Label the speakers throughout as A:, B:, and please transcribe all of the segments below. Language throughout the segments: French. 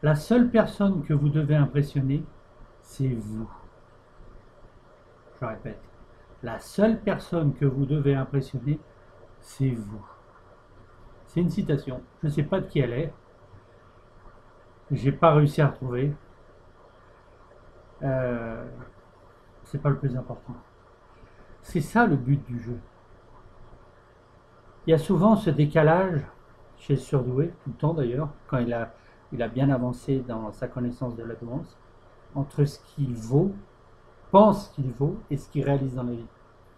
A: La seule personne que vous devez impressionner, c'est vous. Je répète, la seule personne que vous devez impressionner, c'est vous. C'est une citation. Je ne sais pas de qui elle est. J'ai pas réussi à retrouver. Euh, c'est pas le plus important. C'est ça le but du jeu. Il y a souvent ce décalage chez le surdoué, tout le temps d'ailleurs, quand il a bien avancé dans sa connaissance de la douance, entre ce qu'il vaut, pense qu'il vaut, et ce qu'il réalise dans la vie.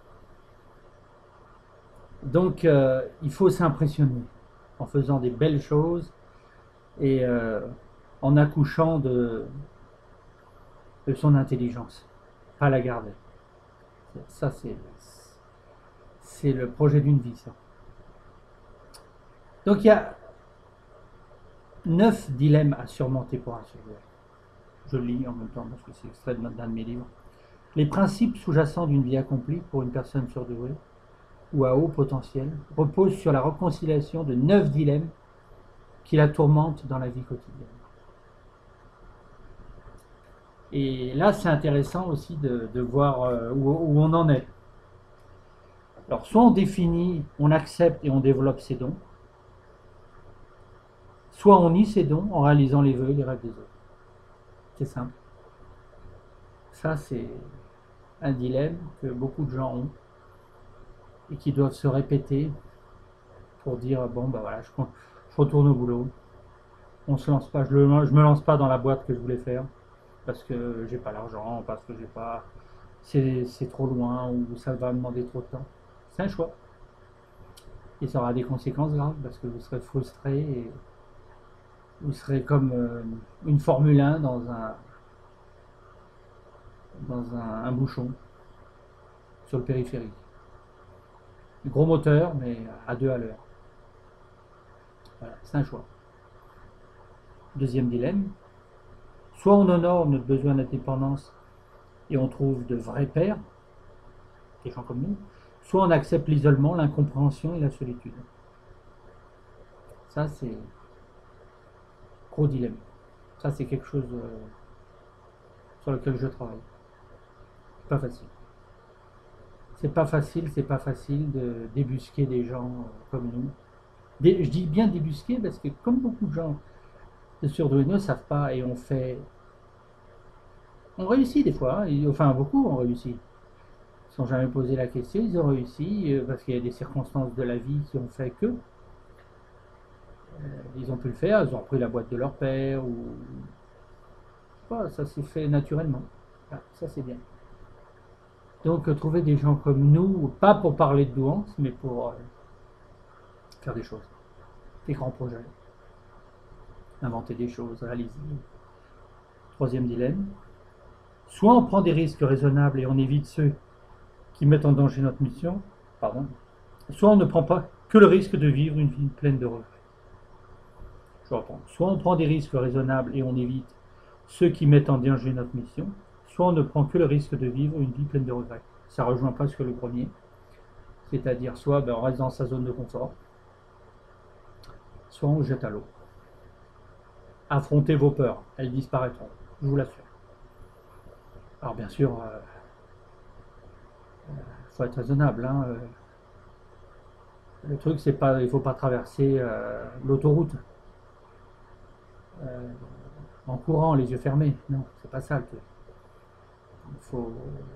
A: Donc il faut s'impressionner en faisant des belles choses et en accouchant de son intelligence, pas la garder. Ça, c'est le projet d'une vie, ça. Donc il y a 9 dilemmes à surmonter pour un surdoué. Je lis en même temps parce que c'est extrait d'un de mes livres. Les principes sous-jacents d'une vie accomplie pour une personne surdouée ou à haut potentiel reposent sur la réconciliation de 9 dilemmes qui la tourmentent dans la vie quotidienne. Et là, c'est intéressant aussi de voir où on en est. Alors, soit on définit, on accepte et on développe ses dons, soit on nie ses dons en réalisant les vœux et les rêves des autres. C'est simple. Ça, c'est un dilemme que beaucoup de gens ont et qui doivent se répéter pour dire bon, bah voilà, je retourne au boulot. On se lance pas, je me lance pas dans la boîte que je voulais faire parce que j'ai pas l'argent, parce que j'ai pas, c'est trop loin ou ça va me demander trop de temps. C'est un choix. Et ça aura des conséquences graves parce que vous serez frustré et vous serez comme une Formule 1 un bouchon sur le périphérique. Gros moteur, mais à 2 à l'heure. Voilà, c'est un choix. Deuxième dilemme. Soit on honore notre besoin d'indépendance et on trouve de vrais pairs, des gens comme nous, soit on accepte l'isolement, l'incompréhension et la solitude. Ça, c'est gros dilemme. Ça, c'est quelque chose sur lequel je travaille. C'est pas facile. C'est pas facile de débusquer des gens comme nous. Je dis bien débusquer parce que comme beaucoup de gens de surdoués ne savent pas et on réussit des fois, enfin beaucoup ont réussi. Ils ne sont jamais posé la question, ils ont réussi parce qu'il y a des circonstances de la vie qui ont fait que ils ont pu le faire, ils ont repris la boîte de leur père ou pas, ça s'est fait naturellement. Ah, ça c'est bien. Donc trouver des gens comme nous, pas pour parler de douance, mais pour faire des choses, des grands projets, inventer des choses, réaliser. Troisième dilemme. Soit on prend des risques raisonnables et on évite ceux qui mettent en danger notre mission, pardon. Soit on ne prend pas que le risque de vivre une vie pleine de regrets. Je reprends. Soit on prend des risques raisonnables et on évite ceux qui mettent en danger notre mission, soit on ne prend que le risque de vivre une vie pleine de regrets. Ça rejoint presque le premier, c'est-à-dire soit on reste dans sa zone de confort, soit on jette à l'eau. Affrontez vos peurs, elles disparaîtront, je vous l'assure. Alors bien sûr, faut être raisonnable. Hein, le truc, c'est pas, il faut pas traverser l'autoroute en courant, les yeux fermés. Non, c'est pas ça le truc. Il faut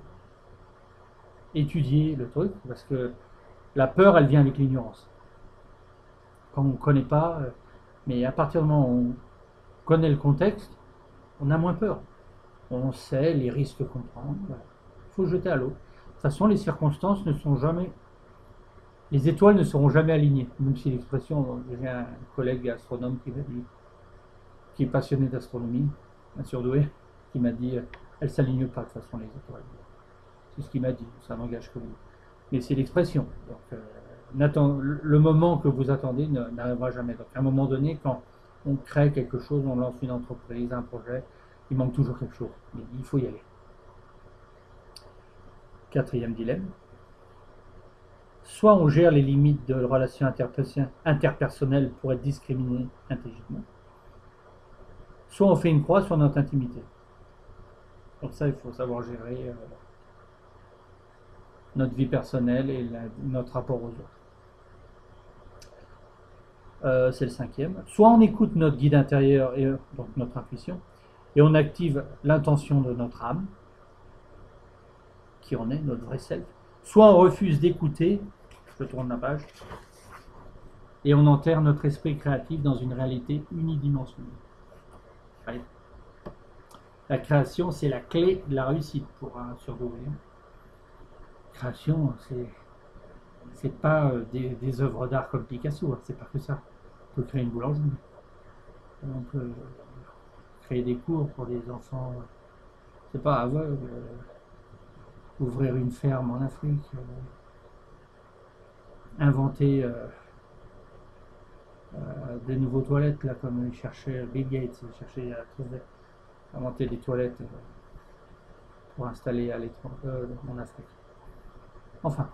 A: étudier le truc parce que la peur, elle vient avec l'ignorance. Quand on ne connaît pas, mais à partir du moment où on connaît le contexte, on a moins peur. On sait les risques qu'on prend. Voilà. Il faut jeter à l'eau. De toute façon, les circonstances ne sont jamais. Les étoiles ne seront jamais alignées. Même si l'expression, j'ai un collègue astronome qui m'a dit, qui est passionné d'astronomie, un surdoué, qui m'a dit elles ne s'alignent pas de toute façon les étoiles. C'est ce qu'il m'a dit, ça n'engage que vous. Mais c'est l'expression. Donc, le moment que vous attendez n'arrivera jamais. Donc, à un moment donné, quand on crée quelque chose, on lance une entreprise, un projet, il manque toujours quelque chose. Mais il faut y aller. Quatrième dilemme. Soit on gère les limites de relations interpersonnelles pour être discriminé intelligemment, soit on fait une croix sur notre intimité. Donc ça, il faut savoir gérer notre vie personnelle et notre rapport aux autres. C'est le cinquième. Soit on écoute notre guide intérieur, et donc notre intuition, et on active l'intention de notre âme, qui en est notre vrai self. Soit on refuse d'écouter, je tourne la page, et on enterre notre esprit créatif dans une réalité unidimensionnelle. Allez. La création, c'est la clé de la réussite pour un surdoué. Création, c'est pas des œuvres d'art comme Picasso, hein, c'est pas que ça. On peut créer une boulangerie, on peut créer des cours pour des enfants, c'est pas aveugles, ouvrir une ferme en Afrique, inventer des nouveaux toilettes, là, comme il cherchait Bill Gates, il cherchait à inventer des toilettes pour installer à l'étranger, en Afrique. Enfin.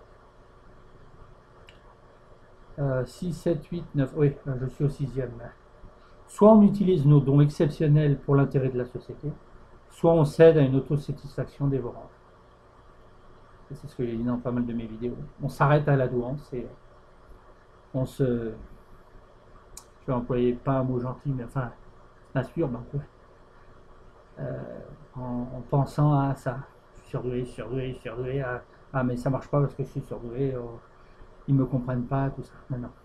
A: 6, 7, 8, 9, oui, je suis au sixième. Soit on utilise nos dons exceptionnels pour l'intérêt de la société, soit on cède à une autosatisfaction dévorante. C'est ce que j'ai dit dans pas mal de mes vidéos. On s'arrête à la douance et on se... Je vais employer pas un mot gentil, mais enfin, masturbe un peu. En pensant à ça. Je suis surdoué, ah mais ça marche pas parce que je suis surdoué, ils me comprennent pas, tout ça. Non, non.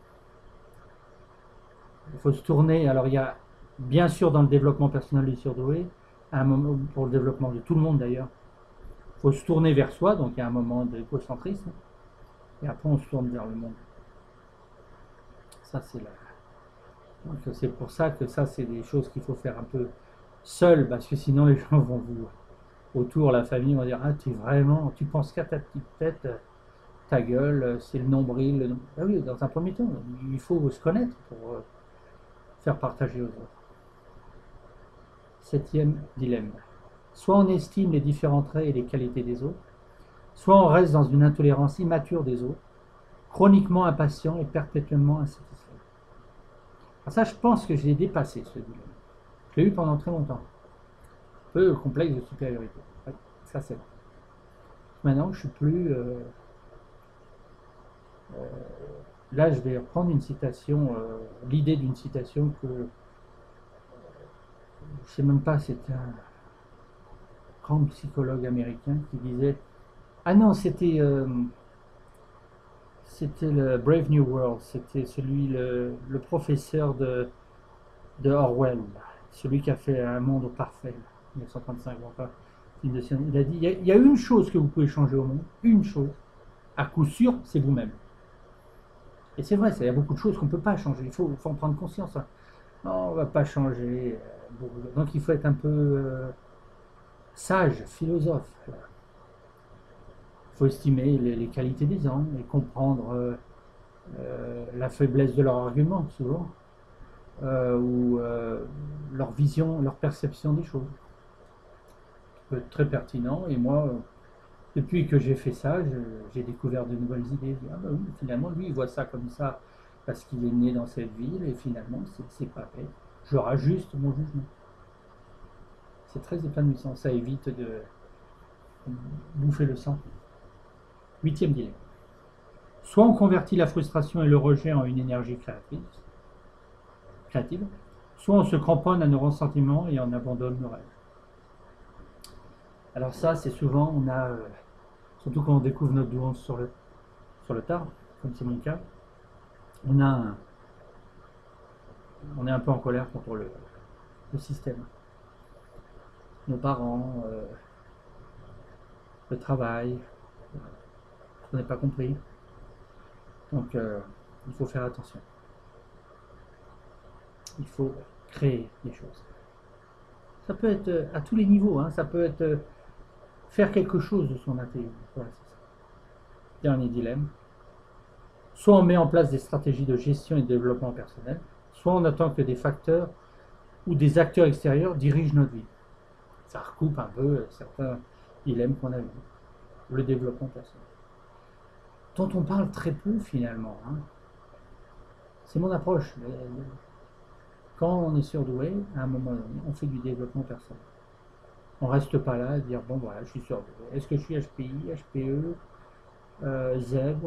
A: Il faut se tourner. Alors il y a bien sûr dans le développement personnel du surdoué, un moment, pour le développement de tout le monde d'ailleurs, il faut se tourner vers soi, donc il y a un moment d'égocentrisme, et après on se tourne vers le monde. Ça c'est la... Donc c'est pour ça que ça c'est des choses qu'il faut faire un peu seul, parce que sinon les gens vont vous autour, la famille vont dire ah tu penses qu'à ta petite tête, ta gueule, c'est le nombril. Ah oui, dans un premier temps, il faut se connaître pour faire partager aux autres. Septième dilemme. Soit on estime les différents traits et les qualités des autres, soit on reste dans une intolérance immature des autres, chroniquement impatient et perpétuellement insatisfait. Alors ça, je pense que je l'ai dépassé, ce dilemme. Je l'ai eu pendant très longtemps. Un peu complexe de supériorité. Ouais, ça, c'est vrai. Maintenant, je suis plus... là, je vais reprendre une citation, l'idée d'une citation que... je ne sais même pas, c'est un grand psychologue américain qui disait... Ah non, c'était le Brave New World, c'était le professeur de Orwell, celui qui a fait Un monde parfait, 1935. Enfin, il a dit il y a une chose que vous pouvez changer au monde, une chose, à coup sûr, c'est vous-même. Et c'est vrai, il y a beaucoup de choses qu'on ne peut pas changer, il faut en prendre conscience. Hein. Non, on ne va pas changer. Donc il faut être un peu sage, philosophe. Il faut estimer les qualités des gens et comprendre la faiblesse de leur argument, souvent, ou leur vision, leur perception des choses. Ça peut être très pertinent. Et moi, depuis que j'ai fait ça, j'ai découvert de nouvelles idées. Ah bah oui, finalement, lui, il voit ça comme ça parce qu'il est né dans cette ville, et finalement, c'est pas vrai. Je rajuste mon jugement. C'est très épanouissant. Ça évite de bouffer le sang. Huitième dilemme. Soit on convertit la frustration et le rejet en une énergie créative, soit on se cramponne à nos ressentiments et on abandonne nos rêves. Alors ça, c'est souvent, on a, surtout quand on découvre notre douance sur le tard, comme c'est mon cas, on est un peu en colère contre le système. Nos parents, le travail, on n'est pas compris. Donc il faut faire attention. Il faut créer des choses. Ça peut être à tous les niveaux, hein. Ça peut être faire quelque chose de son intelligence. Voilà, c'est ça. Dernier dilemme. Soit on met en place des stratégies de gestion et de développement personnel, soit on attend que des facteurs ou des acteurs extérieurs dirigent notre vie. Ça recoupe un peu certains dilemmes qu'on a vus. Le développement personnel. Dont on parle très peu finalement. Hein. C'est mon approche. Quand on est surdoué, à un moment donné, on fait du développement personnel. On ne reste pas là à dire, bon voilà, je suis surdoué. Est-ce que je suis HPI, HPE, zèbre?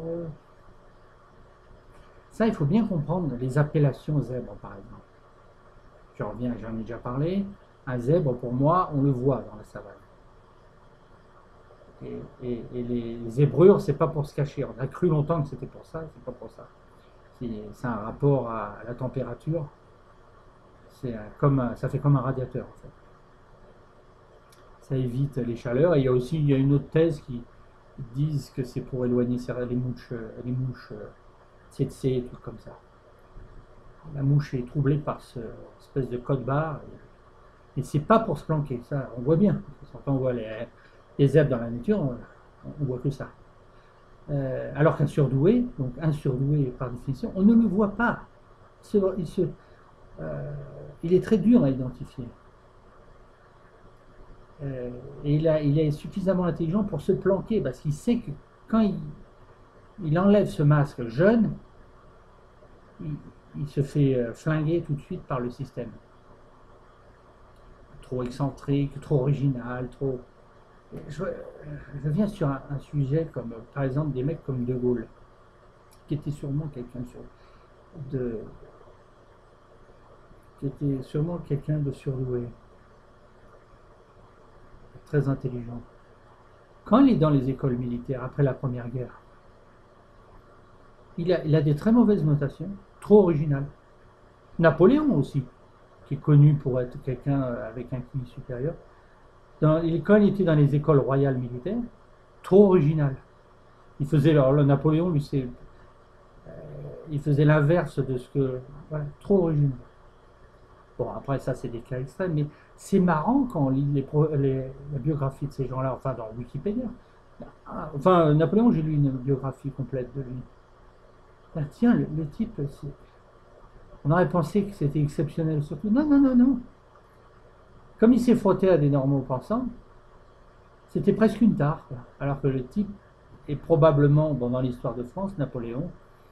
A: Ça, il faut bien comprendre les appellations zèbre, par exemple. Je reviens, j'en ai déjà parlé. Un zèbre, pour moi, on le voit dans la savane. Et les zébrures, c'est pas pour se cacher. On a cru longtemps que c'était pour ça, c'est pas pour ça. C'est un rapport à la température. Ça fait comme un radiateur, en fait. Ça évite les chaleurs. Et il y a une autre thèse qui disent que c'est pour éloigner les mouches tsetse et tout comme ça. La mouche est troublée par cette espèce de code barre. Et c'est pas pour se planquer, ça, on voit bien. Quand on voit les zèbres dans la nature, on voit que ça. Alors qu'un surdoué, donc un surdoué par définition, on ne le voit pas. Il est très dur à identifier. Et il est suffisamment intelligent pour se planquer, parce qu'il sait que quand il enlève ce masque jeune, il se fait flinguer tout de suite par le système. Trop excentrique, trop original, trop... Je viens sur un sujet comme, par exemple, des mecs comme De Gaulle, qui était sûrement quelqu'un de surdoué, très intelligent. Quand il est dans les écoles militaires après la Première Guerre, il a des très mauvaises notations, trop originales. Napoléon aussi, qui est connu pour être quelqu'un avec un QI supérieur. Quand il était dans les écoles royales militaires, trop original. Le Napoléon, lui, il faisait l'inverse de ce que... Voilà, trop original. Bon, après, ça, c'est des cas extrêmes, mais c'est marrant quand on lit la biographie de ces gens-là, enfin, dans Wikipédia. Enfin, Napoléon, j'ai lu une biographie complète de lui. Ah, tiens, le type, on aurait pensé que c'était exceptionnel, surtout. Non, non, non, non. Comme il s'est frotté à des normaux pensants, c'était presque une tare, quoi. Alors que le type est probablement, bon, dans l'histoire de France, Napoléon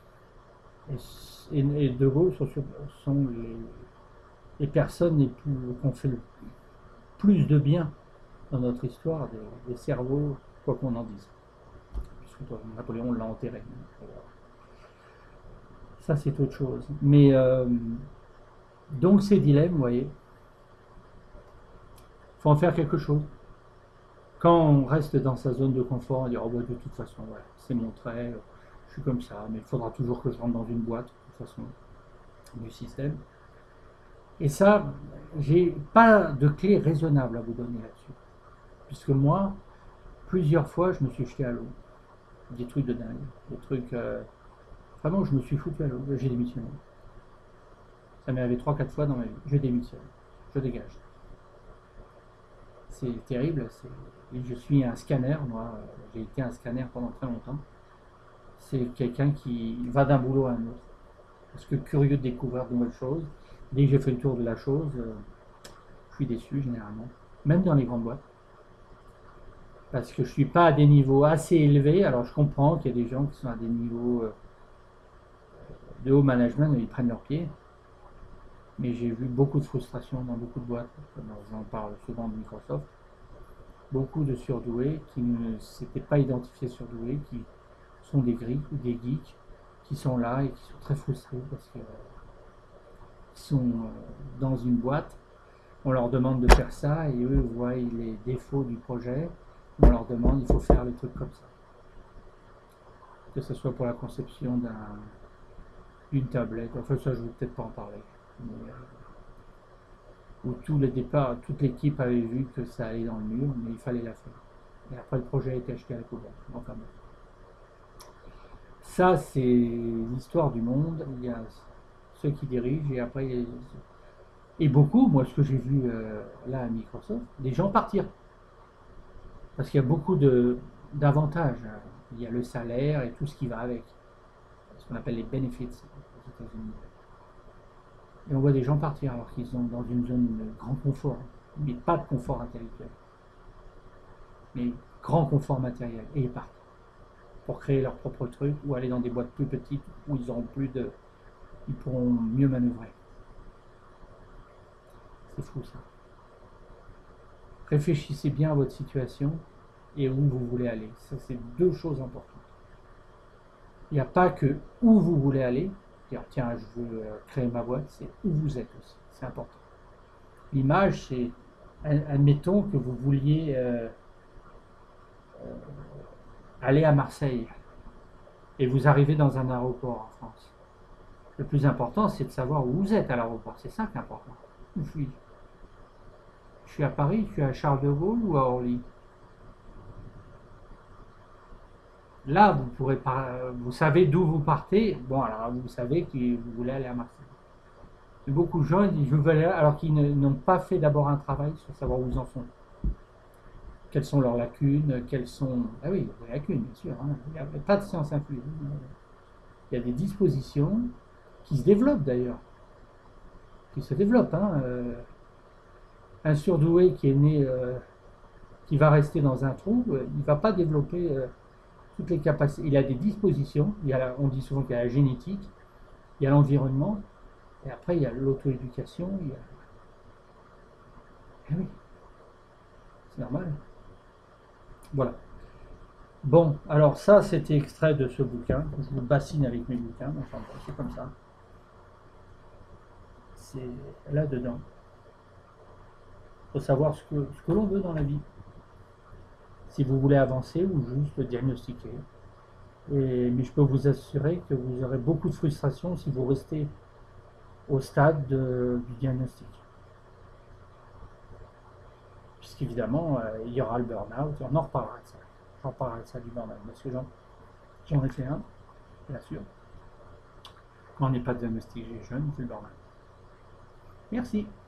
A: et De Gaulle sont les personnes qui ont fait le plus de bien dans notre histoire des cerveaux, quoi qu'on en dise. Puisque Napoléon l'a enterré. Ça, c'est autre chose. Mais donc, ces dilemmes, vous voyez, il faut en faire quelque chose. Quand on reste dans sa zone de confort, on dit, oh, bah, de toute façon, voilà, c'est mon trait, je suis comme ça, mais il faudra toujours que je rentre dans une boîte, de toute façon, du système. Et ça, j'ai pas de clé raisonnable à vous donner là-dessus. Puisque moi, plusieurs fois, je me suis jeté à l'eau. Des trucs de dingue. Des trucs... vraiment, je me suis foutu à l'eau. J'ai démissionné. Ça m'est arrivé 3-4 fois dans ma vie. Je démissionne. Je dégage. C'est terrible. Et je suis un scanner, moi. J'ai été un scanner pendant très longtemps. C'est quelqu'un qui va d'un boulot à un autre. Parce que curieux de découvrir de nouvelles choses. Dès que j'ai fait le tour de la chose, je suis déçu généralement. Même dans les grandes boîtes. Parce que je ne suis pas à des niveaux assez élevés. Alors je comprends qu'il y a des gens qui sont à des niveaux de haut management où ils prennent leurs pieds. Mais j'ai vu beaucoup de frustration dans beaucoup de boîtes. J'en parle souvent de Microsoft. Beaucoup de surdoués qui ne s'étaient pas identifiés surdoués, qui sont des geeks, qui sont là et qui sont très frustrés parce qu'ils sont dans une boîte. On leur demande de faire ça et eux voient les défauts du projet. On leur demande, il faut faire les trucs comme ça. Que ce soit pour la conception d'une tablette, enfin ça je ne vais peut-être pas en parler. Mais, où toute l'équipe avait vu que ça allait dans le mur, mais il fallait la faire. Et après le projet a été acheté à la poubelle. Enfin bon. Ça c'est l'histoire du monde. Il y a ceux qui dirigent et après et beaucoup, moi ce que j'ai vu là à Microsoft, des gens partir. Parce qu'il y a beaucoup d'avantages. Il y a le salaire et tout ce qui va avec. Ce qu'on appelle les benefits aux États-Unis. Et on voit des gens partir alors qu'ils sont dans une zone de grand confort, mais pas de confort intellectuel. Mais grand confort matériel. Et ils partent. Pour créer leur propre truc ou aller dans des boîtes plus petites où ils pourront mieux manœuvrer. C'est fou ça. Réfléchissez bien à votre situation et où vous voulez aller. Ça, c'est deux choses importantes. Il n'y a pas que où vous voulez aller, dire tiens, je veux créer ma boîte, c'est où vous êtes aussi. C'est important. L'image, c'est, admettons que vous vouliez aller à Marseille et vous arrivez dans un aéroport en France. Le plus important, c'est de savoir où vous êtes à l'aéroport. C'est ça qui est important. Où suis-je? Je suis à Paris, je suis à Charles de Gaulle ou à Orly? Là, vous pourrez vous savez d'où vous partez. Bon, alors vous savez que vous voulez aller à Marseille. Mais beaucoup de gens disent je veux aller alors qu'ils n'ont pas fait d'abord un travail sur savoir où ils en sont. Quelles sont leurs lacunes, quelles sont. Ah oui, il y a des lacunes, bien sûr. Hein. Il n'y a pas de science infuse. Il y a des dispositions qui se développent d'ailleurs. Qui se développent. Hein. Un surdoué qui est né, qui va rester dans un trou, il ne va pas développer toutes les capacités. Il a des dispositions. On dit souvent qu'il y a la génétique, il y a l'environnement, et après il y a l'auto-éducation. Eh oui, c'est normal. Voilà. Bon, alors ça c'était extrait de ce bouquin. Je vous bassine avec mes bouquins, enfin c'est comme ça. C'est là-dedans. Il faut savoir ce que l'on veut dans la vie. Si vous voulez avancer ou juste diagnostiquer. Mais je peux vous assurer que vous aurez beaucoup de frustration si vous restez au stade du diagnostic. Puisqu'évidemment, il y aura le burn-out, on en reparlera de ça. J'en parlerai de ça du burn-out, parce que j'en ai fait un, bien sûr. Quand on n'est pas diagnostiqué jeune, c'est le burn-out. Merci.